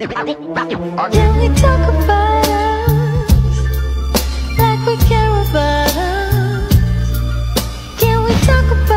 Can we talk about us like we care about us? Can we talk about